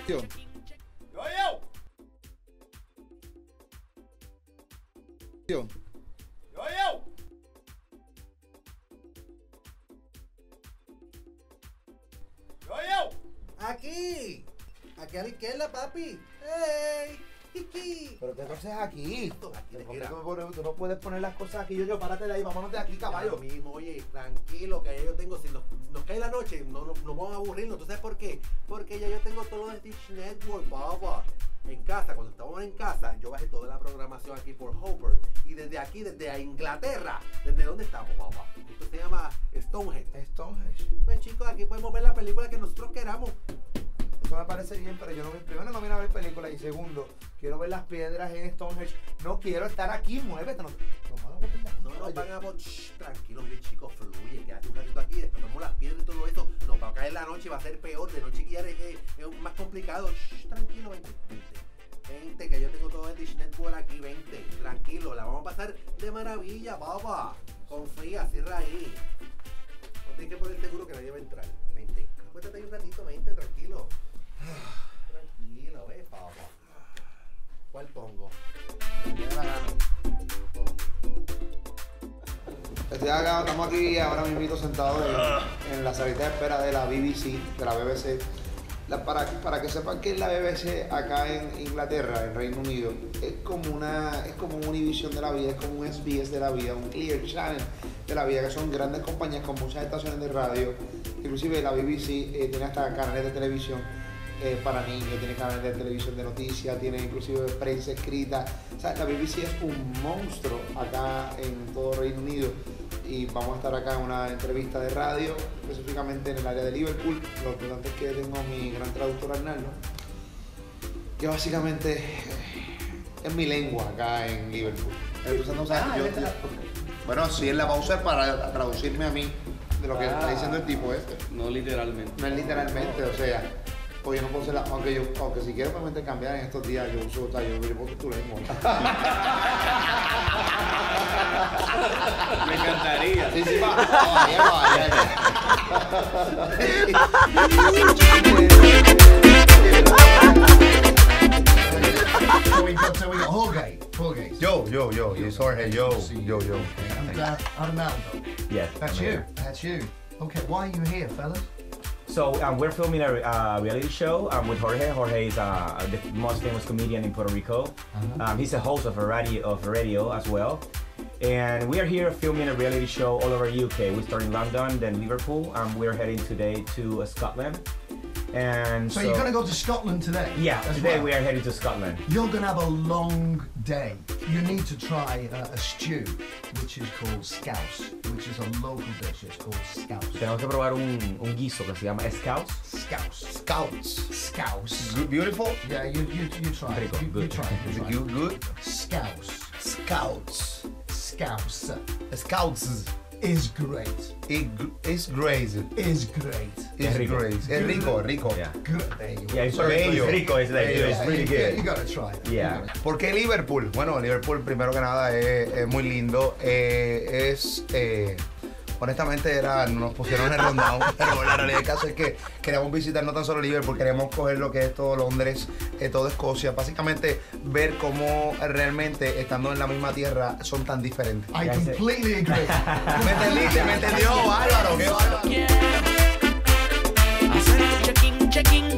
Yo, yo. Yo. Yo, yo. Yo, yo. Aquí. Aquí a la izquierda, papi. ¡Ey! Pero qué cosas aquí. Mira. Tú no puedes poner las cosas aquí. Yo, párate de ahí, vámonos de aquí, caballo. Lo mismo, oye, tranquilo, que ya yo tengo, si nos cae la noche, no vamos a aburrirnos. ¿Tú sabes por qué? Porque ya yo tengo todo lo de Dish Network, papá. En casa, cuando estábamos en casa, yo bajé toda la programación aquí por Hopper. Y desde aquí, desde Inglaterra, ¿desde dónde estamos, papá? Esto se llama Stonehenge. Stonehenge. Pues chicos, aquí podemos ver la película que nosotros queramos. Eso me parece bien, pero yo no primero no vine a ver películas y segundo, quiero ver las piedras en Stonehenge. No quiero estar aquí, muévete. No No nos van a tranquilo, mire chicos, fluye, quédate un ratito aquí, después vemos las piedras y todo eso, nos va a caer la noche y va a ser peor, de noche guiar es más complicado. Tranquilo, vente, que yo tengo todo el Dish Network aquí, vente, tranquilo, la vamos a pasar de maravilla, papá, confía, cierra ahí, no tienes que poner seguro que nadie va a entrar, vente, acuéstate ahí un ratito, vente, tranquilo, papá, ¿cuál pongo? Estamos aquí ahora mismo sentados en la salita de espera de la BBC, de la BBC. Para que sepan que es la BBC acá en Inglaterra, en Reino Unido, es como un Univision de la vida, es como un SBS de la vida, un Clear Channel de la vida, que son grandes compañías con muchas estaciones de radio. Inclusive la BBC tiene hasta canales de televisión para niños, tiene canales de televisión de noticias, tiene inclusive prensa escrita. O sea, la BBC es un monstruo acá en todo Reino Unido. Y vamos a estar acá en una entrevista de radio, específicamente en el área de Liverpool. Lo importante es que tengo a mi gran traductor Arnaldo, que básicamente es mi lengua acá en Liverpool. Bueno, sí, en la pausa para traducirme a mí de lo que está diciendo el tipo este. No literalmente. No es literalmente, o sea, pues yo no puedo ser aunque si quiero realmente cambiar en estos días, yo uso, yo puedo tu lengua. Me encantaría. Sí, va. So we got Jorge. Yo. It's Jorge. Yo. And Arnaldo. Yes. That's you. Okay, why are you here, fellas? So we're filming a reality show with Jorge. Jorge is the most famous comedian in Puerto Rico. He's a host of a radio as well. And we are here filming a reality show all over UK. We start in London, then Liverpool. We're heading today to Scotland. And so you're going to go to Scotland today? Yeah, today we are heading to Scotland. You're going to have a long day. You need to try a stew, which is called scouse, which is a local dish. It's called scouse. Tenemos que probar un guiso que se llama scouse. Scouse. Good, beautiful. Yeah, you try it. You try it. Is it good? Scouse. Scouts. Scouts is great. It's great. Is great. It's great. Es rico. Yeah. There you Yeah, it's Bello. rico. It's really good. You gotta try it. Yeah. ¿Por qué Liverpool? Bueno, Liverpool primero que nada es muy lindo. Honestamente nos pusieron en el rundown, pero la realidad del caso es que queríamos visitar no tan solo Liverpool, queríamos coger lo que es todo Londres, todo Escocia, básicamente ver cómo realmente estando en la misma tierra son tan diferentes. I completely agree. ¿Me entendiste? ¿Me entendió? Bárbaro, qué bárbaro. Hacer el check-in